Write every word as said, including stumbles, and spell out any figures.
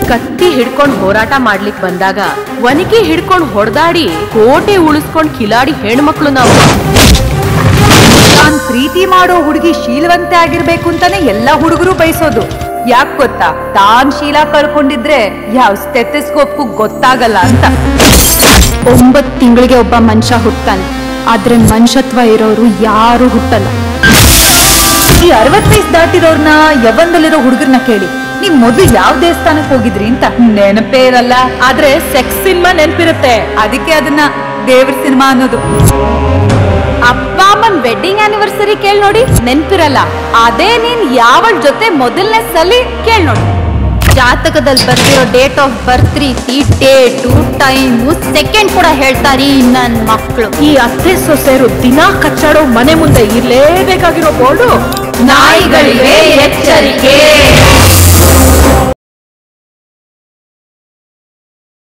ಕತ್ತಿ ಹಿಡ್ಕೊಂಡ್ ಹೋರಾಟ ಮಾಡ್ಲಿಕ್ ಬಂದಾಗ ಒನಕೆ ಹಿಡ್ಕೊಂಡ್ ಹೊಡೆದಾಡಿ ಕೋಟೆ ಉಳಿಸ್ಕೊಂಡ್ ಕಿಲಾಡಿ ಹೆಣ್ಮಕ್ಳು ನಾವು. ನಾನ್ ಪ್ರೀತಿ ಮಾಡೋ ಹುಡುಗಿ ಶೀಲವಂತೆ ಆಗಿರ್ಬೇಕು ಅಂತಾನೆ ಎಲ್ಲಾ ಹುಡುಗರು ಬಯಸೋದು. ಯಾಕೆ ಗೊತ್ತಾ? ತಾನ್ ಶೀಲ ಕಳ್ಕೊಂಡಿದ್ರೆ ಯಾವ ಸ್ಟೆಥಿಸ್ಕೋಪ್ಗೂ ಗೊತ್ತಾಗಲ್ಲ ಅಂತ. ಒಂಬತ್ ತಿಂಗಳಿಗೆ ಒಬ್ಬ ಮನುಷ್ಯ ಹುಟ್ತಾನೆ, ಆದ್ರೆ ಮನುಷ್ಯತ್ವ ಇರೋರು ಯಾರು ಹುಟ್ಟಲ್ಲ. ಈ ಅರವತ್ತು ವಯಸ್ಸು ದಾಟಿರೋರ್ನ ಯವನದಲ್ಲಿರೋ ಹುಡುಗರ್ನ ಕೇಳಿ, ನೀವ್ ಮೊದ್ಲು ಯಾವ ದೇವಸ್ಥಾನಕ್ಕೆ ಹೋಗಿದ್ರಿ ಅಂತ ನೆನಪೇ ಇರಲ್ಲ. ಆದ್ರೆ ಸೆಕ್ಸ್ ಸಿನಿಮಾ ನೆನಪಿರುತ್ತೆ, ಅದಕ್ಕೆ ಅದನ್ನ ದೇವ್ರ ಸಿನಿಮಾ ಅನ್ನೋದು. ಅಪ್ಪ ಅಮ್ಮನ್ ವೆಡ್ಡಿಂಗ್ ಆನಿವರ್ಸರಿ ಕೇಳ್ ನೋಡಿ, ನೆನ್ಪಿರಲ್ಲ. ಅದೇ ನೀನ್ ಯಾವಳ ಜೊತೆ ಮೊದಲನೇ ಸಲಿ ಕೇಳ್ ನೋಡಿ. ಜಾತಕದಲ್ಲಿ ಬರ್ತಿರೋ ಡೇಟ್ ಆಫ್ ಬರ್ತ್ ರೀತಿ ಡೇಟು ಟೈಮು ಸೆಕೆಂಡ್ ಕೂಡ ಹೇಳ್ತಾರಿ ನನ್ ಮಕ್ಕಳು. ಈ ಅತ್ತೆ ಸೊಸೆರು ದಿನಾ ಕಚ್ಚಾಡೋ ಮನೆ ಮುಂದೆ ಇರ್ಲೇಬೇಕಾಗಿರೋ ಬೋರ್ಡು, ನಾಯಿಗಳಿಗೆ ಎಚ್ಚರಿಕೆ.